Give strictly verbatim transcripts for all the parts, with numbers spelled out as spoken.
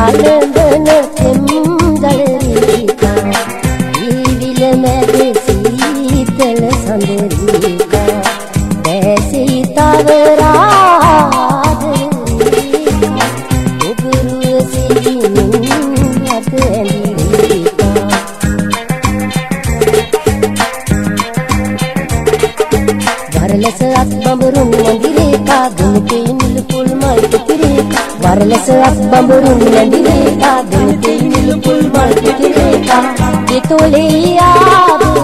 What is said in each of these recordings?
කලඳන තෙම්දලරිකා ඊවිල මැද සීතල සඳරිකා දැසී තවරාදරිකා ඔබරුව සිටිමින් අත ඇඳිරිකා වරලස අත් බඹරුන් නැඳිරේකා දුමකේ නිල් පුල් මල් පිටිරේකා වරලස අත් බඹරුන් නැඳිරේකා දුමකේ නිල් පුල් මල් පිටිරේකා ඒතොලේ ආදර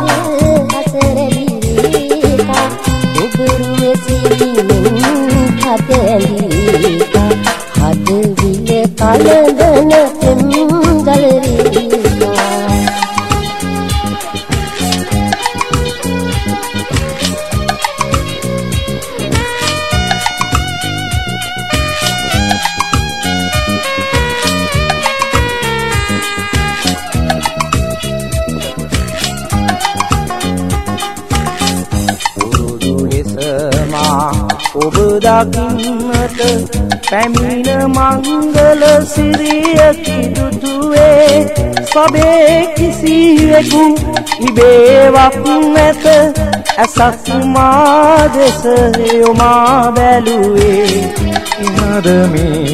හසරලිරේකා ඔබරුව සිටිමින් අත ඇඳිරේකා හද විල කලඳන තෙම්දලරිකා ඔබ දකින්නට පැමිණ මංගල සිරියකි දුටුවේ සබේ කිසිවෙකු ඉබේවක් නැත ඇසක් මා දෙස යොමා බැලුවේ ඉනද මේ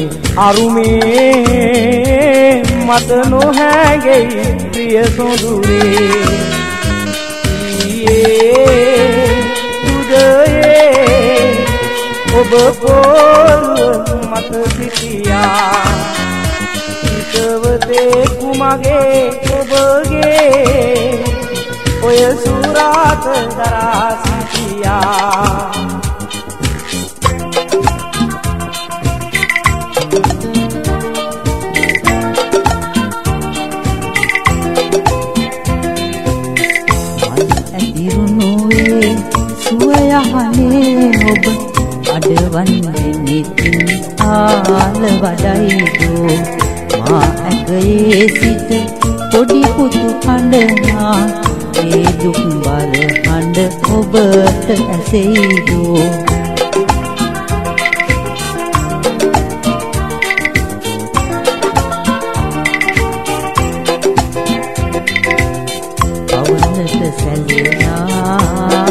අරුමේ මත නොහැගෙයි ප්‍රිය සොඳුරේ ඔබ පොළොව මත සිටියා හිතවතේ කුමගේ ඔබගේ ඔය සුරාත දරා සිටියා ඇතිරුණුවේ සුවයහනේ ඔබ අඩවන්නේ නිතින් ආල වඩයිදෝ මා ඇගයේ සිට පොඩි පුතු කඳනා ඒ දුක් බර හඬ ඔබට ඇසෙයිදෝ පවනට සැලෙනා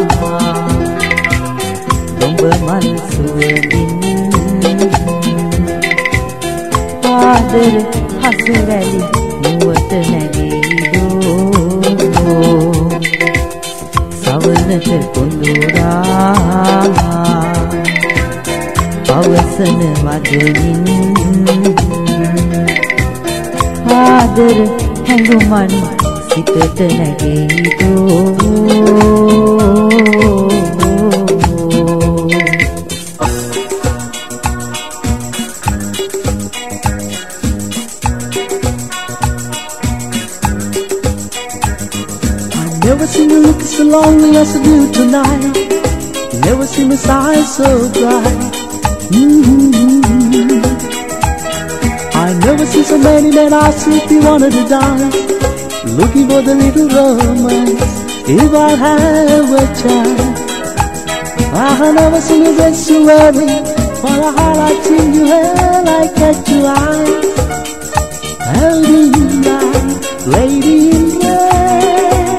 ඔබ මල් සුවඳින් ආදර හසරැලි නුවත නැගීදෝ සවනට කොඳුරා පවසන මදමින් ආදර හැඟුමන් සිතට නැගීදෝ Never seen you look so lonely as you do tonight. Never seen your eyes so bright. Mm-hmm. I never seen so many men ask if you wanted to dance, looking for the little romance. If I have a chance, I have never seen you dress so early, for a heart like you hair like catch your eye. Lady in night, lady in red,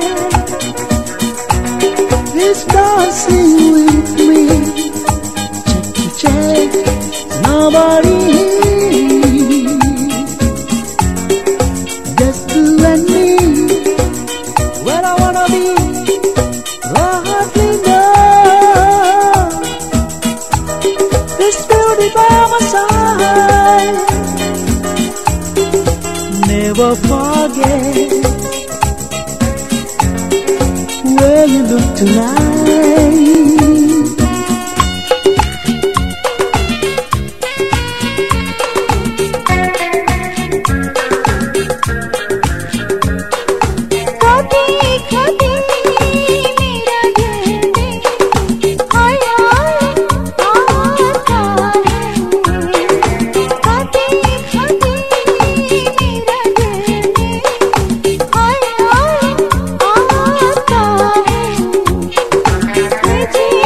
this dancing with me, check to check, nobody here, just you and me, where I wanna be, lovely love, this beauty by my side, never forget where you look tonight. Ji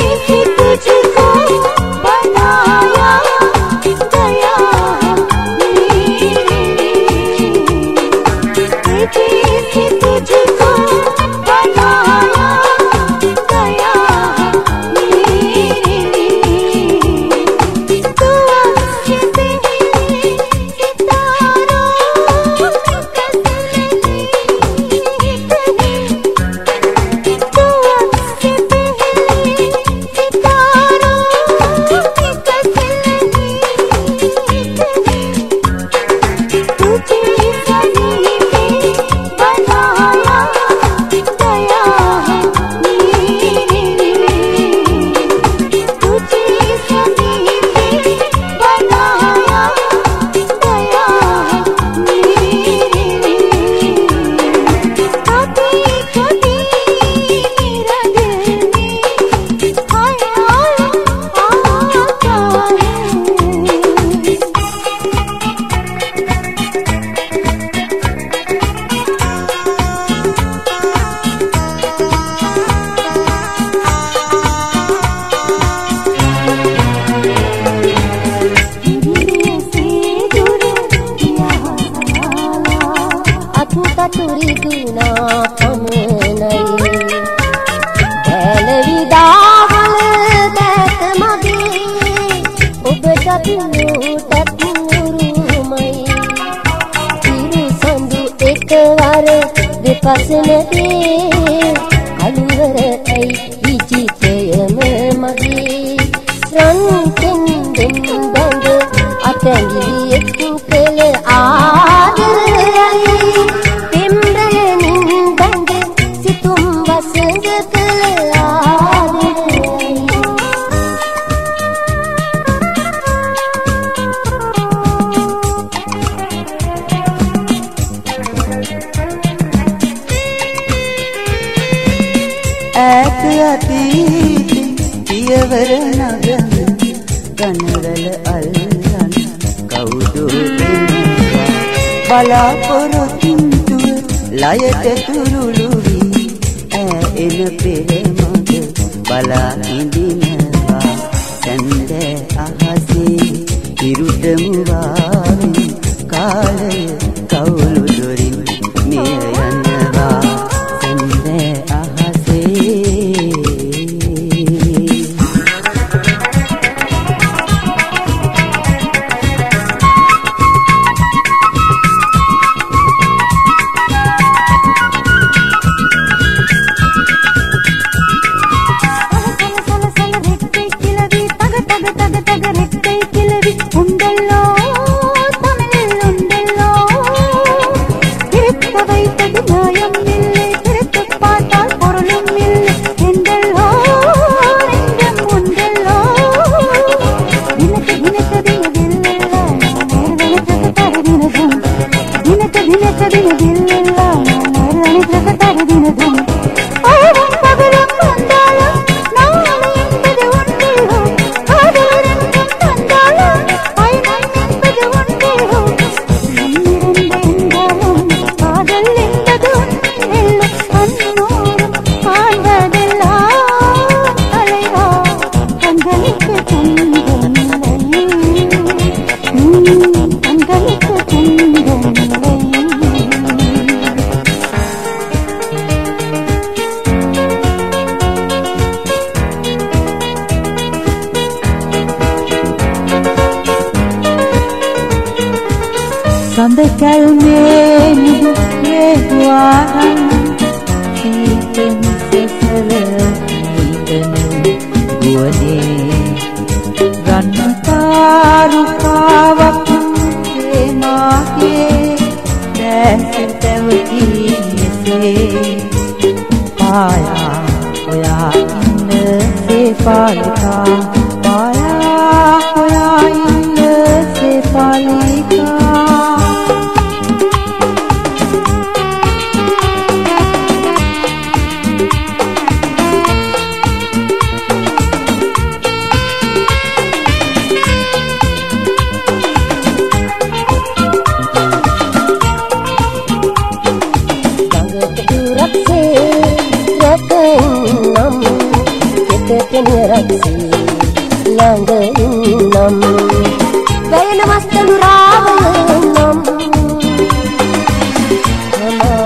Gaya namas telur rawa enam.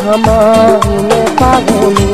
hamahin pagani.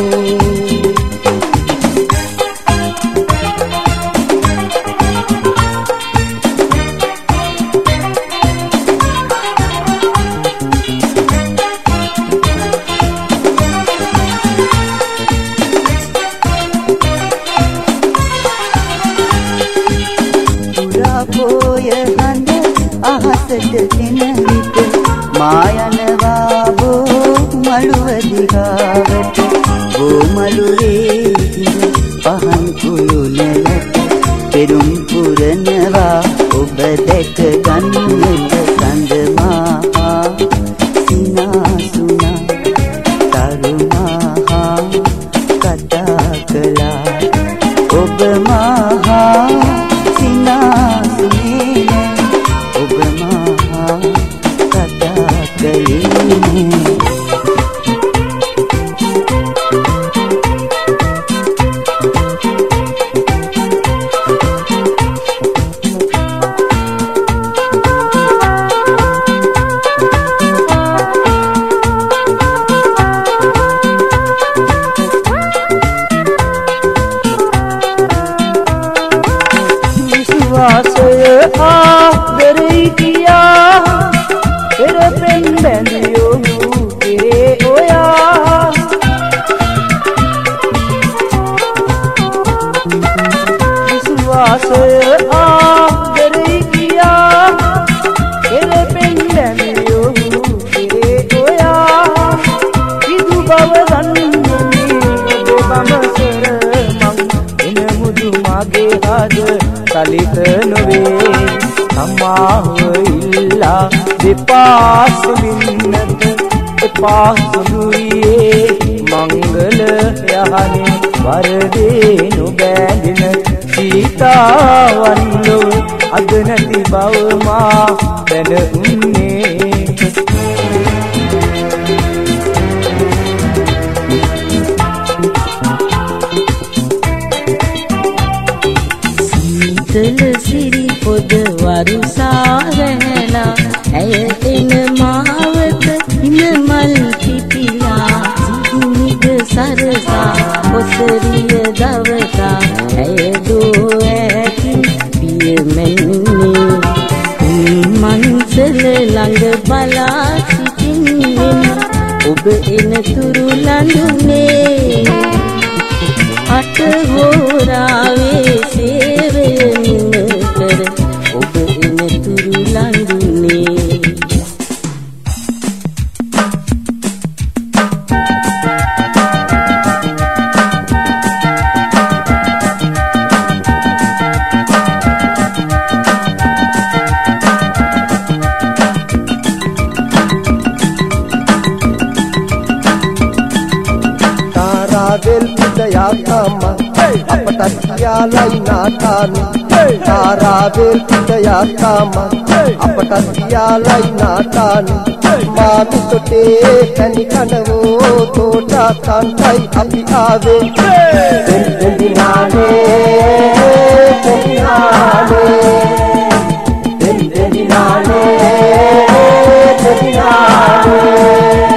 මායනවා බෝ මළුව දිගාවට බෝ මළුවේ පහන් කුළුණලට පෙරුම් පුරනවා ඔබ දැක ගන්නට කඳමා සිනාසුනා තරුමහා කතා කළා ඔබ මහා සිනාසුනේ ඔබ මහා කතා කළේ විශ්වාසය ආදරේ කියා පෙර පෙන් බැඳියෝ කෙරේ ඔයා විශ්වාසය ආදරේ කියා පෙර පෙන් බැඳියෝ කෙරේ ඔයා විදු බව ගන්නේ ඔබ බඹසර මං එන මුදු මාගේ හද සලිත නොවේ සමාව ඉල්ලා දෙපාසෙමින්නට එපා සුළුයේ මංගල යහනේ වරදේ නොබැඳෙන සීතාවන් ලොව අද නැති බව මා දැනුන්නේ සීතල සිරි පොද වරුසා වැහැලා ඇය එන මාවත හිමමල් පිපිලා සිහිනිද සරසා ඔසරිය දවසා ඇය දෝ ඇති පියමැන්නේ මන්සල ළඟ බලා සිටින්නේ ඔබ එන තුරු ලඳුනේ අට හෝරාවේ සේවය නිමකර ඔබ එන තුරු ලඳුනේ තාරාවෙල් පිටයක් අම්මා අපටත් කියාලයි නාටානි තාරාවෙල් පිටයක් අම්මා අපටත් කියාලයි නාටානි මාතු තොටේ තනි කනවෝ තෝටා තන්ටයි අපි ආවේ දෙන්දිනානේ දෙන්දිනානේ දෙන්දිනානේ දෙන්දිනානේ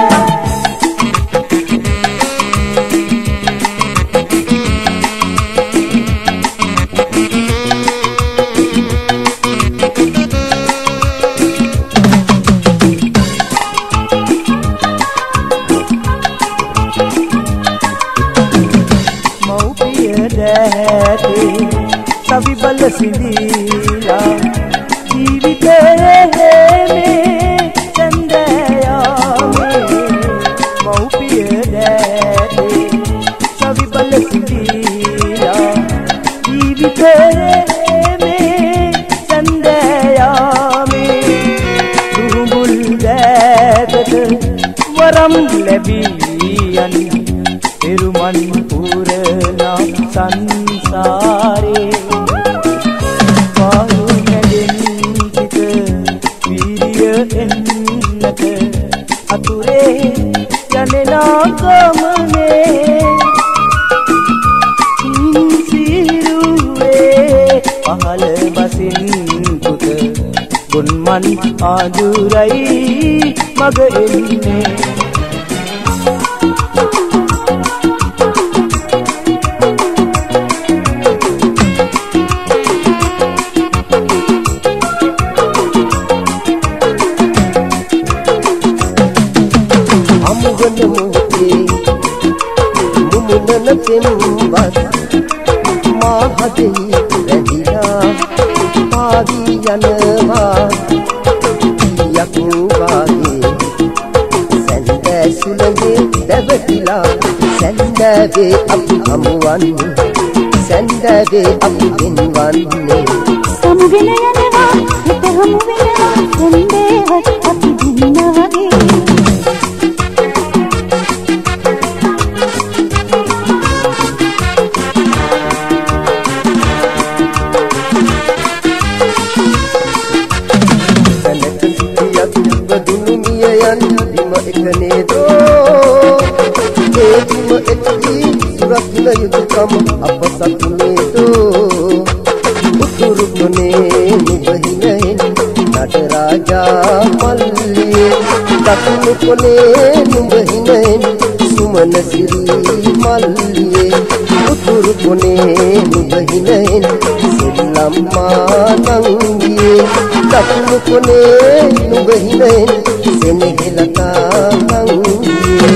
සවි බල සිඳීලා ජීවිතයේ මේ සඳයාමේ මෞපිය දැතේ සවි බල සිඳීලා ජීවිතයේ මේ සඳයාමේ දුඹුල් දැතට වරම් ලැබී යන පෙරුමන් පුරනා සංසාරේ අතුරේ යනෙනා ගමනේ සිරුවේ පහළ බසින් පුත ගොන්මන් ආදුරයි මග එන්නේ පෙම්බත් මා හදෙහි රැඳිලා පාවී යනවා යක් වාගේ සැන්දෑ සුළඟේ දැවටිලා සැන්දෑවේ අපි හමුවන්නේ සැන්දෑවේ අපි වෙන්වන්නේ සමුගෙන යනවා හිත හමු වෙනවා සැන්දෑවත් අපි දින්න වගේ යුතුකම අප සතුනේතෝ උතුරු කොනේ නුඹහිනෙන් නටරාජා මල්ලියේ දකුණු කොනේ නුඹහිනෙන් සුමන සිරි මල්ලියේ උතුරු කොනේ නුඹහිනෙන් සෙල්ලම්මා නංගියේ දකුණු කොනේ නුඹහිනෙන් සෙනෙහෙලතා නංගියේ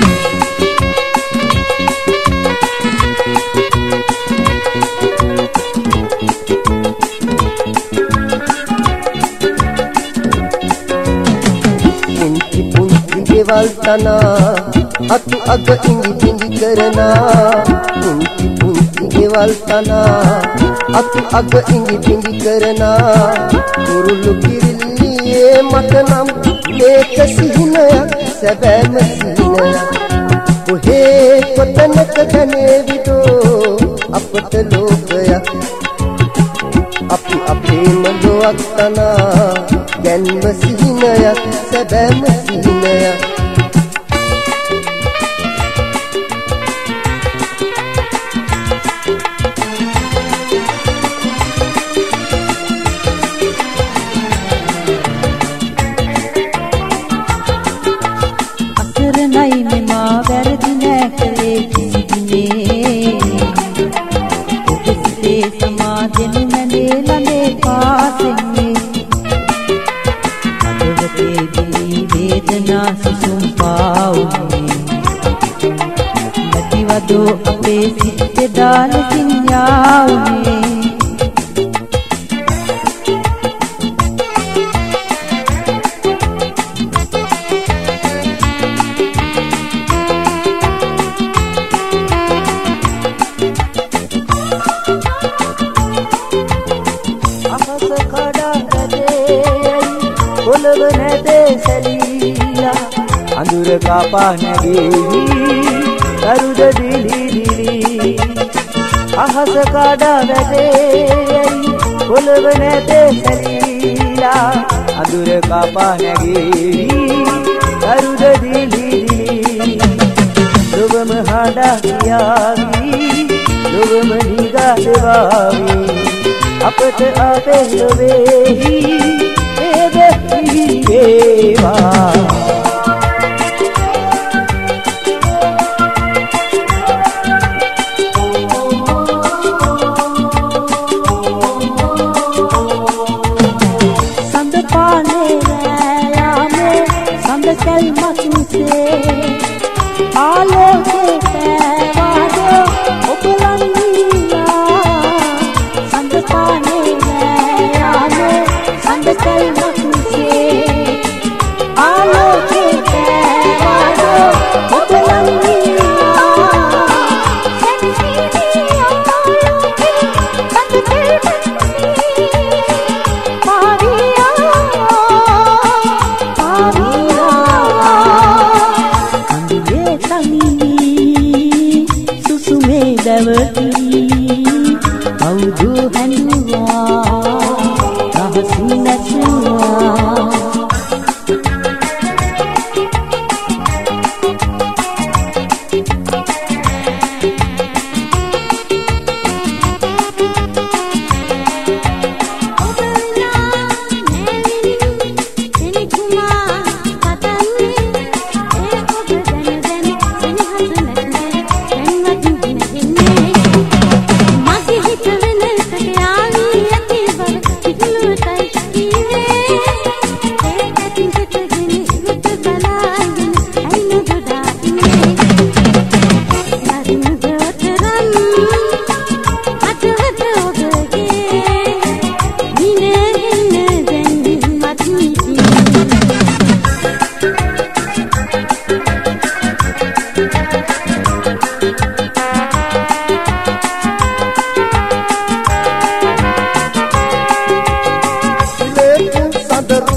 තනා අතු අග ඉඟි පිඟි කරනා පුංචි පුංචි ගෙවල් තනා අතු අග ඉඟි පිඟි කරනා කුරුළු කිරිල්ලියේ මට නම් මේක සිහිනයක් සැබෑම සිහිනයක් කොහේ කොතනක දැනේවිදෝ අපට ලෝකයක් අපි අපේම ලොවක් තනා ගැන්ම සිහිනයක් සැබෑම සිහිනයක් අපේ සිත් දාලකින් යාවුනේ අහස කඩාගදේ පොළව නැදේ සැලීලා අඳුර කපා නැගෙවි කරුද දිලි දිලි අහස කඩා වැටේ පොළව නැතේ සැලීලා අඳුර කපා නැගෙවි කරුද දිලි දිලි ලොවම හඬා කියාවි ලොවම නිගා දෙවාවි අපට අපේ ලොවේහි ඒ දෙවි වේවා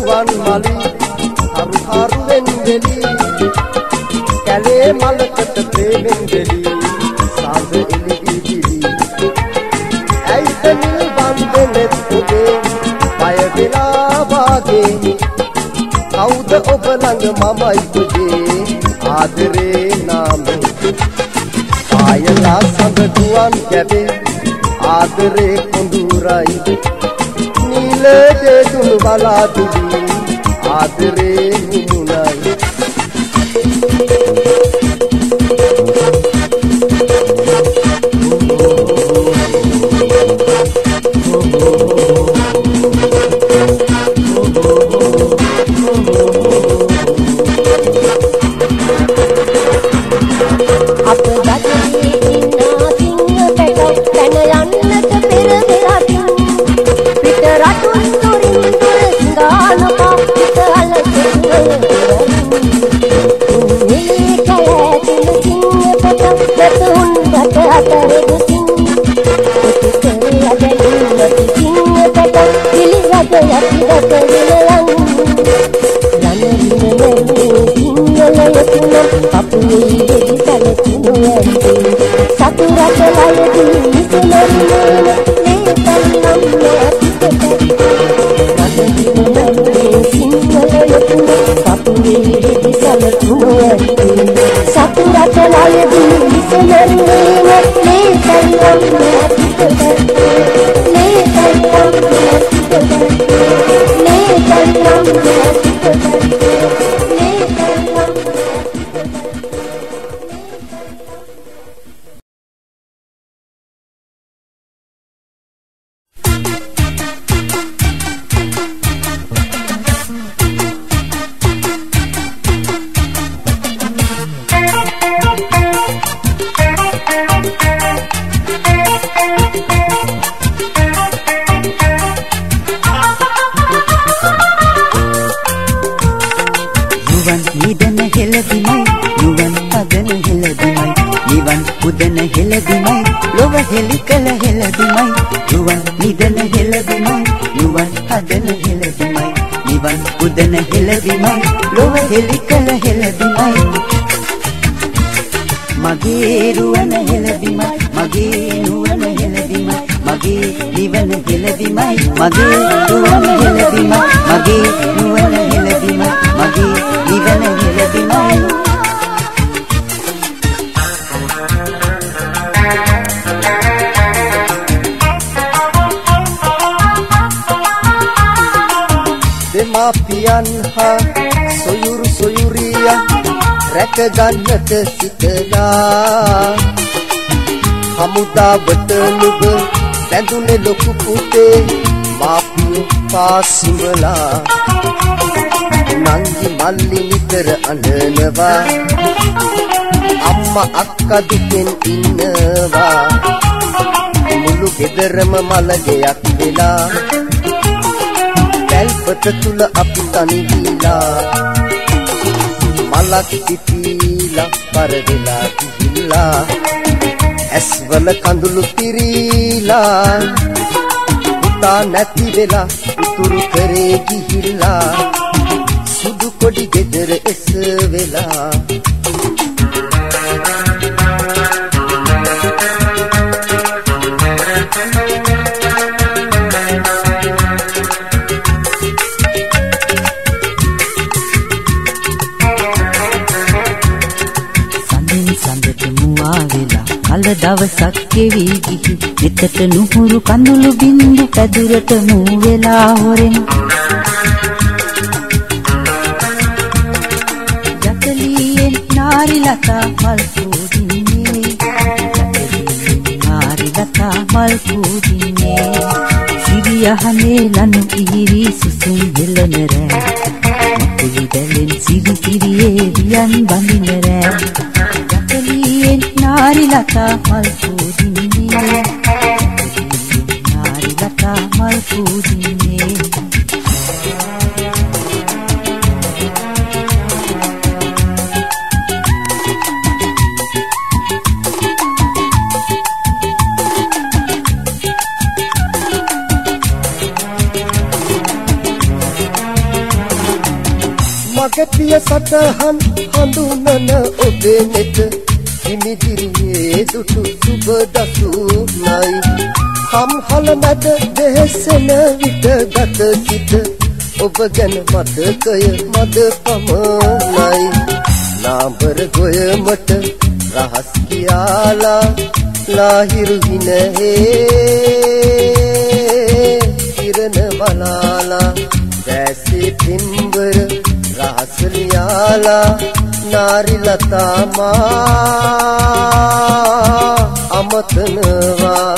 රුවන් මලි හරු හරුවෙන් දෙලි කැලේ මලකට ප්‍රේමෙන් දෙලි සාඳ එලි ඉදිරි ඇයිද නිල් වන්දනෙත් ඔබේ බය වෙලා වාගේ කවුද ඔබ ළඟ මමයි ඔබේ ආදරේ නාමේ ආයලා සඳ දුවන් ගැබේ ආදරේ කොඳුරයි නිල දෙතුන් බලාදුලි ආදරේ මුමුණයි ගන්නට සිතලා හමුදාවට නුඹ බැඳුනේ ලොකු පුතේ මාපියෝ පාසිඹලා නංගි මල්ලි නිතර අඬනවා අම්මා අක්කා දුකෙන් ඉන්නවා මුළු ගෙදරම මලගයක් වෙලා පැල්පත තුල අපි තනි දීලා මලක් පිපිලා පරදලා ගිහිල්ලා ඇස්වල කඳුළු පිරීලා පුතා නැති වෙලා උතුරු කරේ ගිහිල්ලා සුදු කොඩි ගෙදර එස වෙලා කල දවසක් ගෙවි ගිහි මෙතට නුහුරු කඳුළු බින්දු පැදුරට මූ වෙලා හොරෙන් ජතලියෙන් නාරි ලතා මල් පූදින්නේ නාරි ලතා මල් පූදින්නේ සිරියහනේ ලනු ඉහිරි සුසුම් හෙළන රෑ මකුළු දැලෙන් සිරි සිරියේ වියන් බඳින රෑ නාරි ලතා මල් පූදින්නේ නාරි ලතා මල් පූදින්නේ මගේ පිය සතහන් හඳුනන ඔබේ නෙත හිමිදිරියේ දුටු සුබ දසුනයි හම්හල මැද දෙහෙසෙන විට ගත සිට ඔබ ගැන මතකය මද පමණයි නාඹර ගොයමට රහස් කියාලා ලාහිරු හිනහේ කිරණ බලාලා දැසේ පින්බර රහස් ලියාලා නාරි ලතාමා අමතනවා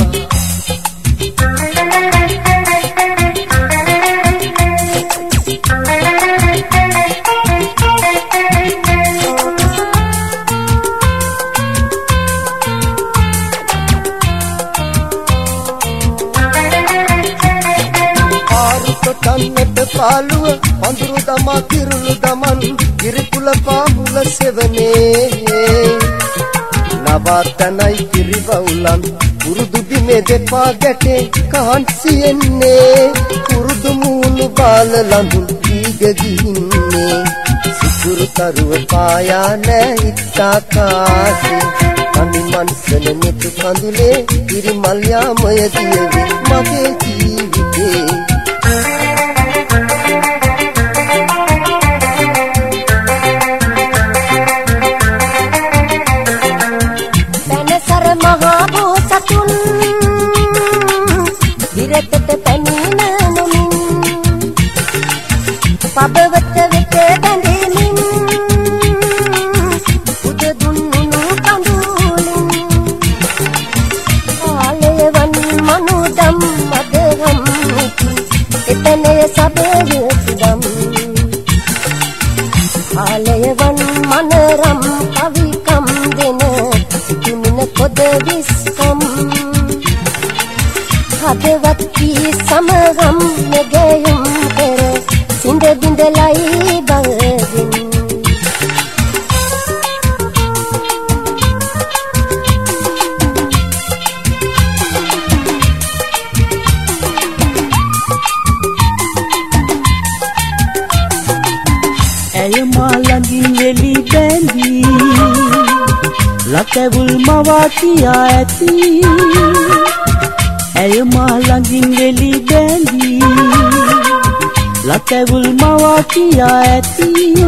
කන්නට පාළුව පඳුරු දමා කිරුළු දමන් කිරිකුල පාමුල සෙවනේ නවතනයි කිරිවුලන් පුරුදු බිමේ දෙපා ගැටේ කාන්සියෙන්නේ පුරුදු මූණු බාල ලඳුන් දීග ගිහින්නේ සිකුරු තරුව පායා නැ හිතාකාසේ කනි මන්සල නෙතු කඳුලේ කිරිමල් යාමය දියවේ මගේ ජීවිතේ මහා බෝසතුන් විරතට පැමිණ නොමින් පබවත වෙත බැඳෙමින් උද දුන්නු කඳුලින් ආලයවන් මනුදම් මදගම් එතනය සබය සුදම් ආලයවන් මනරම් කවිකම් දෙන සිතුමින කොද විස්කම් හදවත් කී සමගම් නැගයුම් පෙර සිඳ බිඳලයි බවදින් ඇය මා ළඟින් වෙලි බැඳී ලකැවුල් මවා කියා ඇති ඇය මා ළඟින් වෙලි බැඳී ලකැවුල් මවා කියා ඇති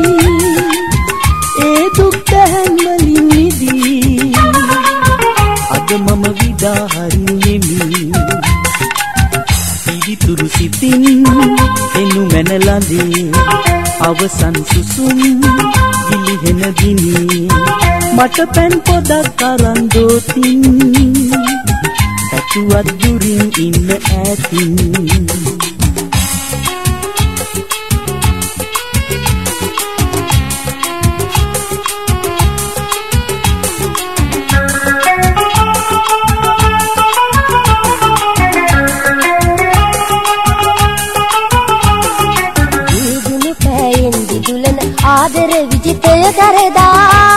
ඒ දුක් දැන් වලින් මිදී අද මම විදා හරියෙමි පිරිතුරු සිතින් එනු මැන ළඳේ අවසන් සුසුම් ගිලිහෙන ගිනි මට පෙන් පොදක් අරන් දෝතින් පැතුවත් දුරින් ඉන්න ඈතින් දීදුණු පෑයෙන් දිදුලන ආදර විජිතය කරදා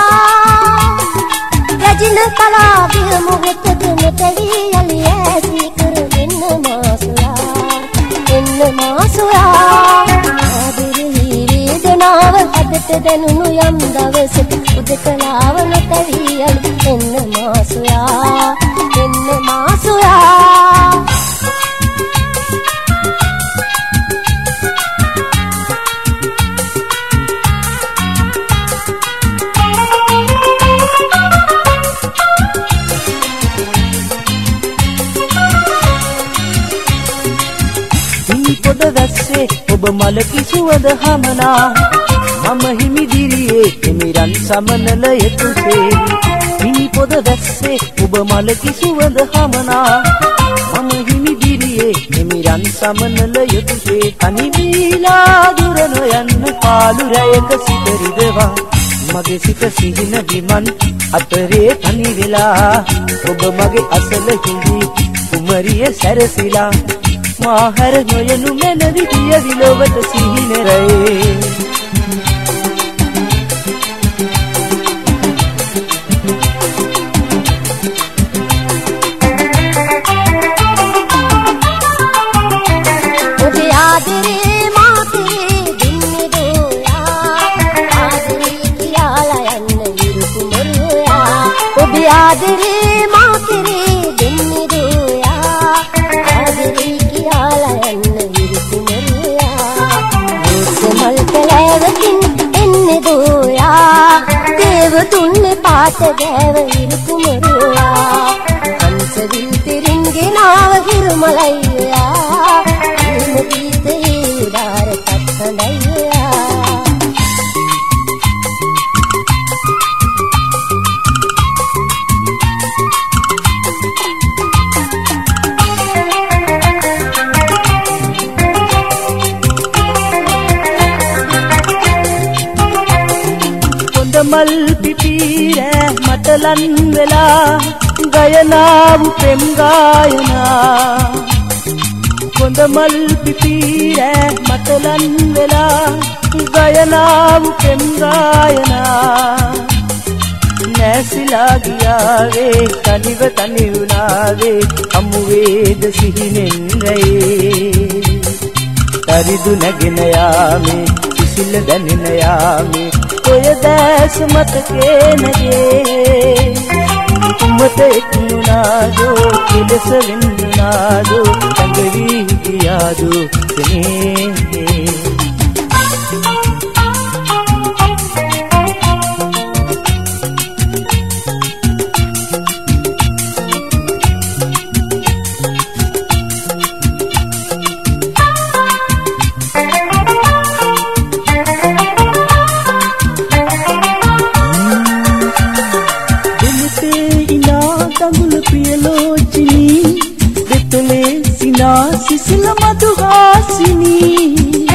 රජින කලාවිය මොහොතක නැටවි යලි ඇසි කර එන්න මාසුලා එන්න මාසුලා ආදරෙහි වේදනාව හදට දැනුණු යම් දවසක උදකලාව නැටවි යලි එන්න මාසුලා එන්න මාසුලා පොද වැස්සේ ඔබ මල කිසුවද හමනා මම හිමිදිරියේ එමිරන් සමනලය තුසේ මිනි පොද වැස්සේ ඔබ මල කිසුවද හමනා මම හිමිදිරියේ එමිරන් සමනලය තුසේ තනි වීලා දුර නොයන්න පාළු රැයක සිට රිදවා මගේ සිත සිහින විමන් අතරේ තනි වෙලා ඔබ මගේ අසල හිඳි කුමරිය සැරසිලා මාහර නොයනු මැනවි පිය විලොවට සිහිනෙරේ ඔබේ ආදරේ මාතේ දින්නේ දෝයා දුන්නේ පාට ගෑව හිරු කුමරුවා හංසවිල් තිරින්ගෙනාව හිරුමලයියා හිරුම ගීතේ උදාර කත්තලයියා මල් පිපිර මතලන් වෙලා ගයනාව පෙම් ගායනා කොඳ මල් පිපිර මතලන් වෙලා ගයනාව පෙම් ගායනා නැසිලා ගියාවේ තනිව තනි වුණාවේ අමුවේද සිහිනෙන් රැයේ තරිදු නැගෙන යාමේ සිසිල දැනෙන යාමේ ඔය දැස් මතකේ නැගේ කුමත එක්ුණාදෝ කෙලස වෙන්නාදෝ සංගවි ගියාදෝ සනේ සිසිල මధుහාසිනී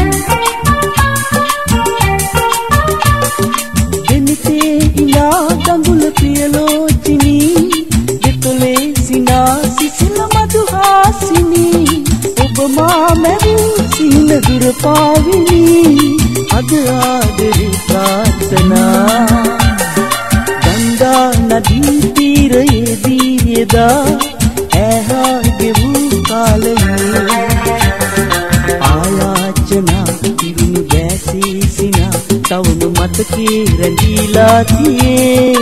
දෙමිතේ ඉලා දඟුල ප්‍රියලෝචිනී දෙතොලේ සිනා සිසිල මధుහාසිනී ඔබ මා මැවූ සිහින දුර පාවිනී අද ආදරේ ප්‍රාර්ථනා ගංගා නදී තීරයේදී එදා ඇහා ගෙවූ කාලයේ ආයාචනා ඉරුණු බැසී සිනා තවම මතකේ රැඳීලා තියේ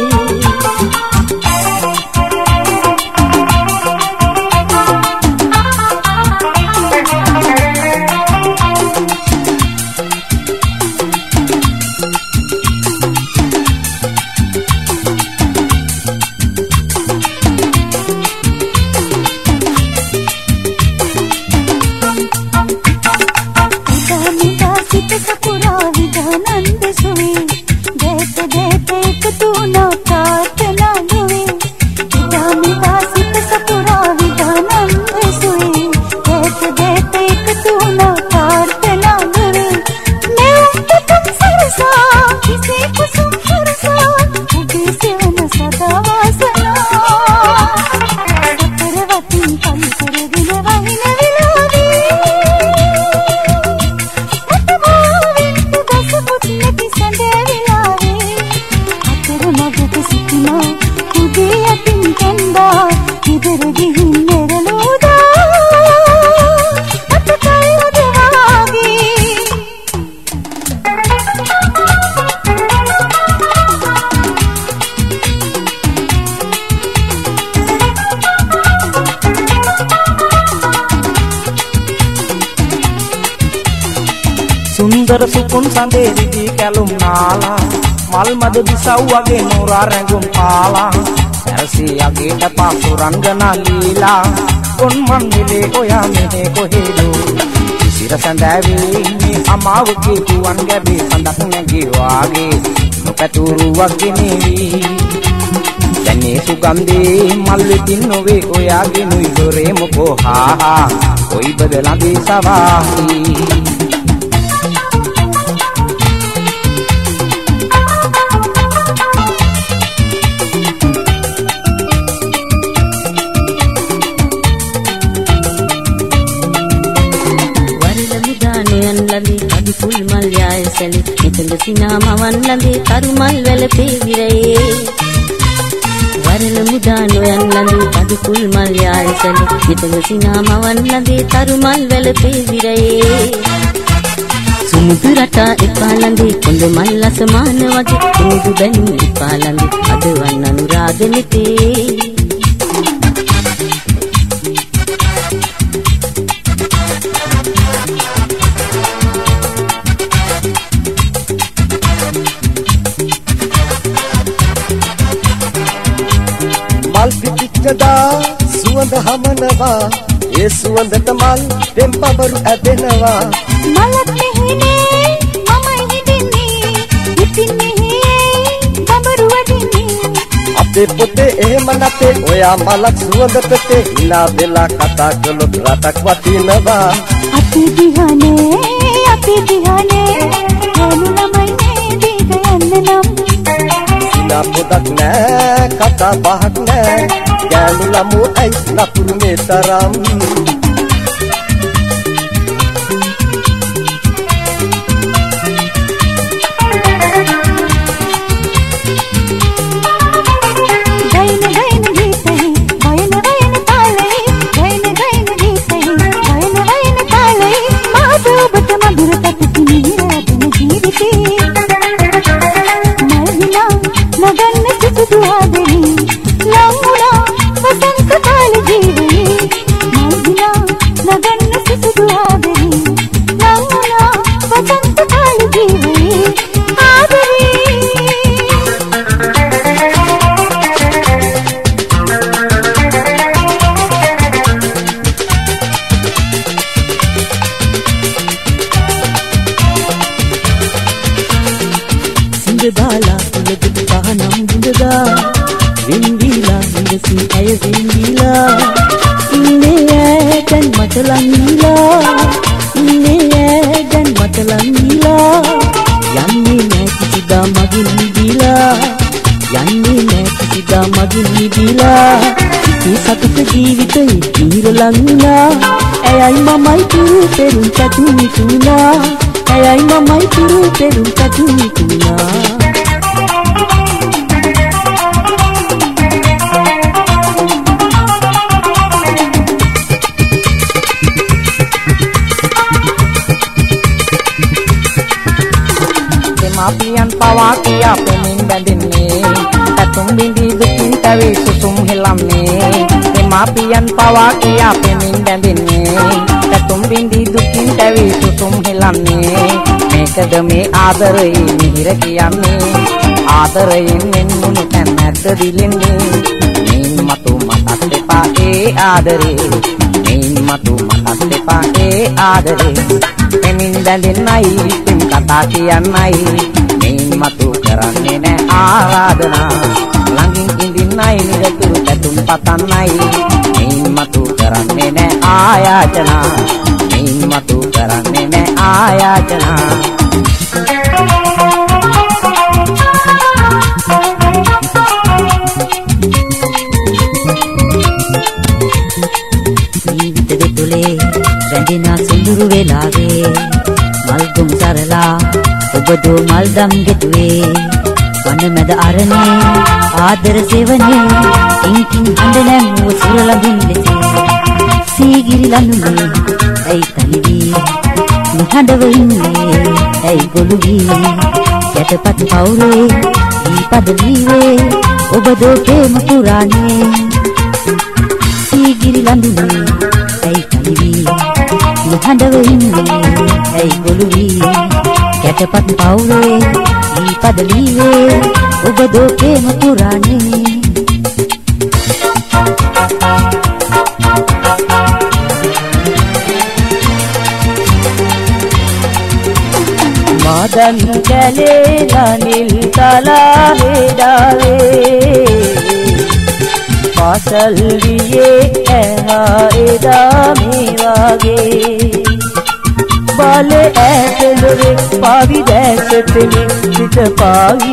සුන්දර සුකුන් සඳේ දිදී කැලුම් නාලා මල් මද විසව් වගේ නෝරා රැඟුම් පාලා සැරසී යගේට පාසු රංගනා ලීලා කොන්මන් නිලේ ඔයා මෙහෙ කොහෙදෝ සිර සඳාවේ ඉන්නේ අමාවකේ තුවන් ගැබේ සඳක් නැගී වාගේ නොපැතුරු වගේ නෙවි දැනේ සුගන්ධේ මල් වෙතින් නොවේ ඔයාගේ නුයි දොරේ මොකෝ හා හා කොයි බදලදී සවාහි පුල් මල් යාය සැලි මෙතන සිනාමවන් ළඟේ කරුමල් වැළපේ විරයේ වරල මුදා නොයන් ළඟේ අදි පුල් මල් යාය සැලි මෙතන සිනාමවන් ළඟේ කරුමල් වැළපේ විරයේ සුමුදු රටා එපා ළඟේ කොඳ මල් අසමාන වගේ කුමුදු බැඳුම් එපා ළඟේ අද වන් අනුරාග නෙතේ ඉඳදා සුවඳ හමනවා ඒ සුවඳට මල් දෙම්පබරු ඇදෙනවා මලක් මෙහිනේ මමයි හිටින්නේ ඉතින් මෙහි බඹරු වදින්නේ අපේ පොතේ එහෙම නැතේ ඔයා මලක් සුවඳ පෙතේ ඉලා වෙලා කතා කළොත් රටක් වටිනවා අපි දිහානේ අපි දිහානේ හේනු ළමයි නේ දීක යන්න නම් සිනා පොතක් නෑ කතා බහක් නෑ ගෑනු ළමෝ ඇයි නපුරු මේ තරම් Ayai mamai turu perun catuni tuna Ayai mamai turu perun catuni tuna Demapian pawa kia pemin bandinne Tatum bindi dukin tawi susum hilamne Demapian pawa kia pemin bandinne Tatum bindi dukin tawi susum hilamne Mekad me adarayi mihira kiyanne Adarayin nennunu tan nadda dilinne Mein matu matat depa e adare Mein matu matat depa e adare Pemin bandinai tum kata kiyannai Mein matu karanne ne ආරාධනා ළඟින් ඉඳින්නයි නිරතුරු පැතුම් පතන්නයි Mein matu කරන්නේ නැ ආයාචනා Mein matu කරන්නේ නැ ආයාචනා ජීවිත දෙතුලේ රැඳෙන සුඳුරු වෙලාවේ මල්ගුම් සරලා ඔබ දෝ මල්දම් ගෙතුවේ වන මැද අරනේ ආදර සෙවනේ ඉන්කින් හඬ නැමුව සුර ලඟින් ලෙසේ සීගිරි ලනුනේ ඇයි තනිවී නිහඬව ඉන්නේ ඇයි ගොළු වී යටපත් පවුරේ දීපද ලීවේ ඔබ දෝ ප්‍රේම පුරානේ සීගිරි ලනුනේ ඇයි තනිවී නිහඬව ඉන්නේ ඇයි ගොළු වී යටපත් පවුරේ දීපද ලීවේ ඔබ දෝ ප්‍රේම පුරානේ මාදන් කැලේ නනිල් කලා හේඩාවේ පාසල් ගියේ ඇහා එදා මේ වාගේ बाले ऐसे पावी दैसे सित पावी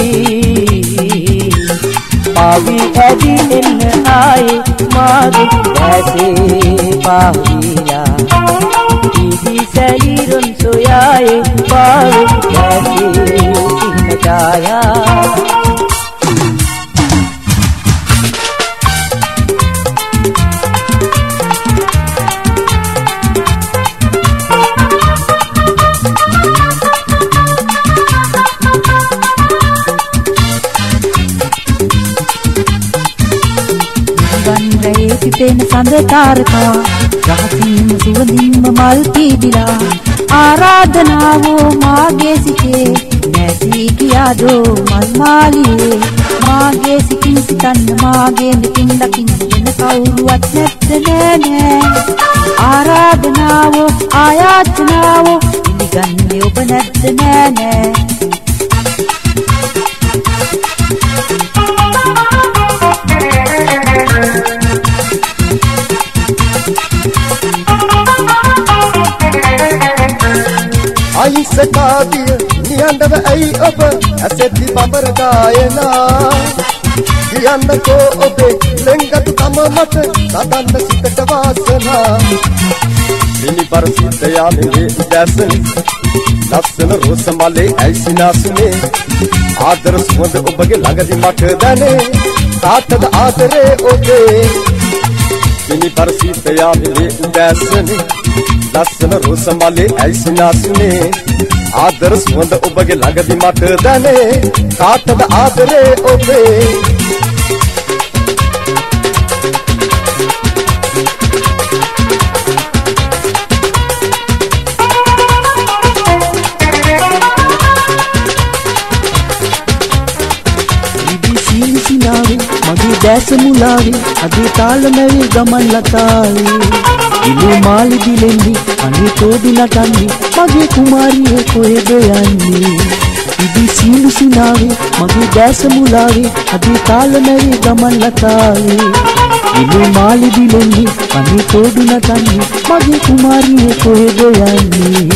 पावी ऐसी इन आए मागे ऐसे पावीला दीदी शरीरन सोयाए पावे ऐसे नचाया සිතෙන සඳ තාරකා රහසින් සුවඳින්ම මල් පීදිලා ආරාධනාවෝ මාගේ සිතේ නැසී කියාදෝ මල් මාලියේ මාගේ සිතින් සිතන්න මාගේ මෙතින් දකින්න වෙන කවුරුවත් නැත්ද නෑ ආරාධනාවෝ ආයාචනාවෝ පිළිගන්නේ ඔබ නැත්ද නෑ නෑ අයිසකාදිය නියඬව ඇයි ඔබ ඇසෙද්දි බබර ගායනා කියන්නකෝ ඔබේ ලෙන්ගතු තම මට සදන්න සිතට වාසනා මිනිපර සිත යාමේ උදැසන ලස්සන රෝස මලේ ඇයිසිනාසුනේ ආදර සුවඳ ඔබගේ ළඟදි මට දැනේ තාත්තද ආදරේ ඔබේ මිනිපර සිත යාමේ උදැසන ලස්සන රෝස මලේ ඇයිසිනාසුනේ ආදර සුවඳ ඔබගේ ළඟදි මට දැනේ තාත්තද ආදරේ ඔබේ මගේ දැස මුලාවේ අදේ තාලමැවේ ගමන් ලතාවේ ඉලු මාලි දිලෙන්දි අනේ තෝදි නටන්නේ මගේ කුමාරිය කොහෙද යන්නේ ඉදි සීලු සිනාවේ මගේ දැස මුලාවේ අදේ තාලමැවේ ගමන් ලතාවේ ඉලු මාලි දිලෙන්දි අනේ තෝදි නටන්නේ මගේ කුමාරිය කොහෙද යන්නේ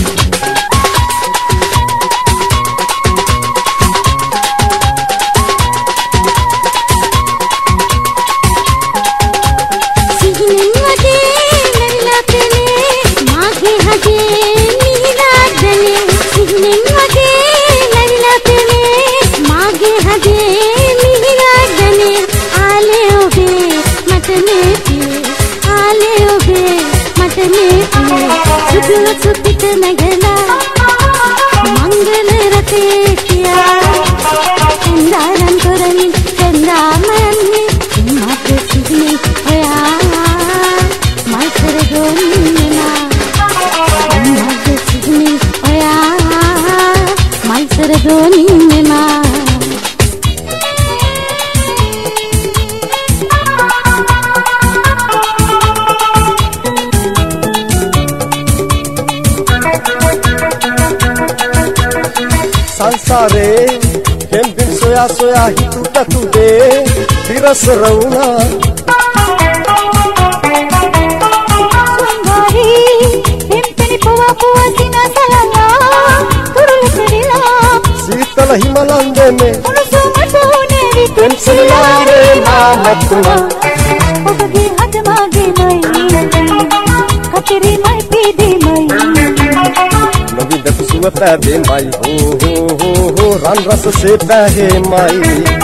सुपित नगला मंगल रते किया चंदारन करनी चंदामनी मात सिगनी होया माइकर गोनीना मात सिगनी होया माइकर गोनीना संसारे केम दिन सोया सोया हितु ततुदे दिरस रौना सुंदरी हिमतनी पुवा पुवा सिना सलाला तुरुल तुरिला शीतल हिमलंदे में सुमटोने वितुन सिलारे नामतुना ओबगे हद मागे मई कचरी मई पीदी मई नवी दस सुवता दे माई हो हो हो हो रन रस से बहे माई